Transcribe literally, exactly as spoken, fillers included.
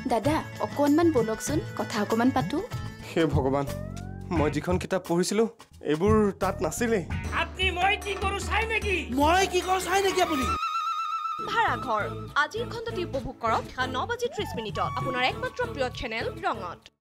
দাদা অকণমান বলকচোন কথা অকণমান পাতো হে ভগৱান মই যিখন কিতাপ পঢ়িছিলো এইবোৰ তাত নাছিলে আপনি মই কি কৰো চাই নেকি মই কি কৰো চাই নেকি আপুনি ভাড়াঘৰ আজিৰ খণ্ডটি উপভোগ কৰক ন বাজি ত্ৰিশ মিনিটত আপোনাৰ একমাত্ৰ প্ৰিয় চেনেল ৰঙত